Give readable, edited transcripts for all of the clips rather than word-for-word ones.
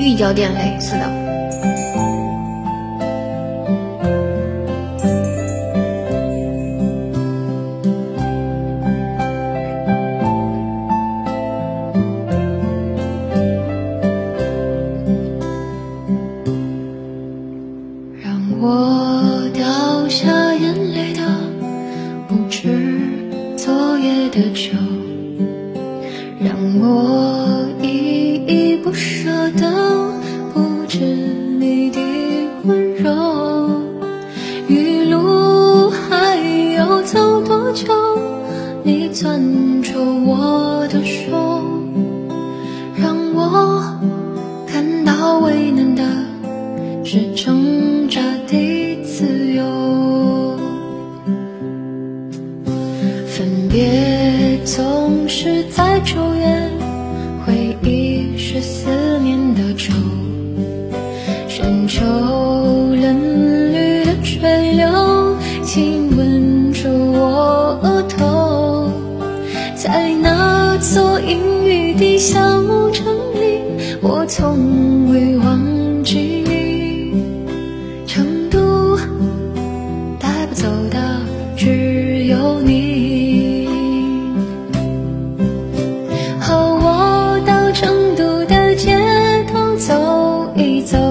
预交电费，是的。 让我掉下眼泪的不止昨夜的酒，让我依依不舍的不止你的温柔。余路还要走多久？你攥住我的手，让我感到为难的是挣扎的自由。分别总是在9月，回忆是思念的愁。深秋嫩绿的垂柳，亲吻着我额头。在那座阴雨的小城里，我从未忘记你。成都带不走的只有你，和我到成都的街头走一走，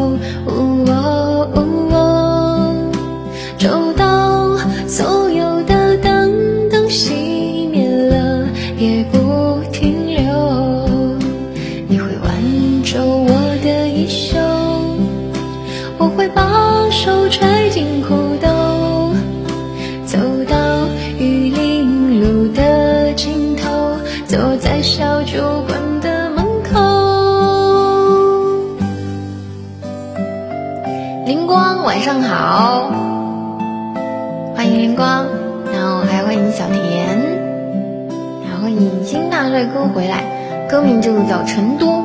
走到所有的灯都熄灭了也不停留。你会挽着我的衣袖，我会把手揣进裤兜，走到玉林路的尽头，坐在小酒馆的门口。 灵光晚上好，欢迎灵光，然后还欢迎小田，然后欢迎新大帅哥回来，歌名就叫成都。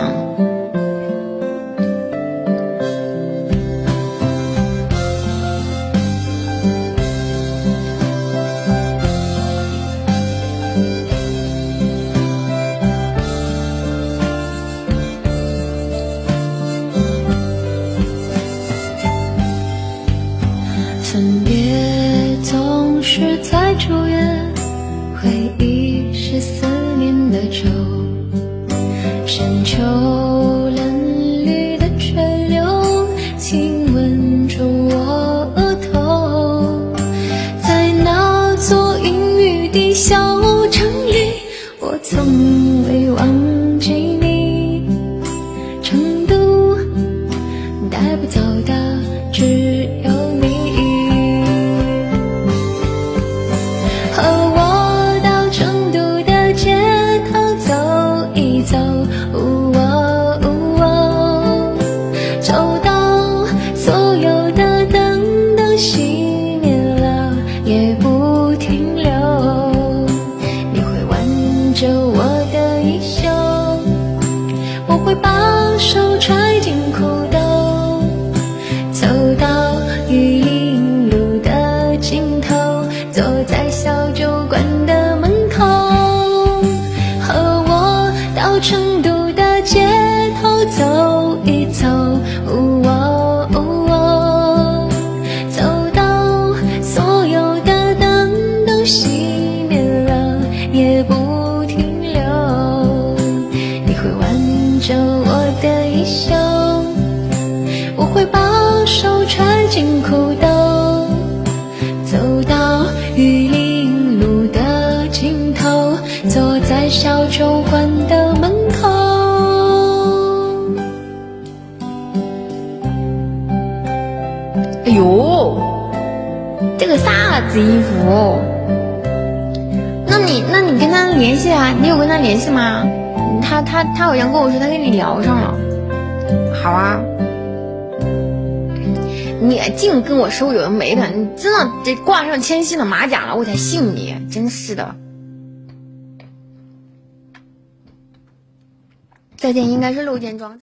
分别总是在9月，回忆是思念的愁。深秋嫩绿的垂柳，亲吻着我额头。在那座阴雨的小城里，我从未忘记你。成都带不走的只有你，和我到成都的街头走一走，走到所有的灯都熄灭了也不停留。你会挽着我的衣袖，我会把手揣进裤兜，走到玉林路的尽头，坐在小酒馆的门口。和我到成都的街头走一走，走到所有的灯都熄灭了也不停留。你会挽着我的衣袖，我会把手揣进裤兜，走到玉林路的尽头，坐在小酒馆的门口。 哎呦，这个啥子衣服？那你跟他联系啊？你有跟他联系吗？他好像跟我说他跟你聊上了。好啊，你净跟我说有的没的，你真的得挂上千玺的马甲了我才信你，真是的。再见应该是陆建庄。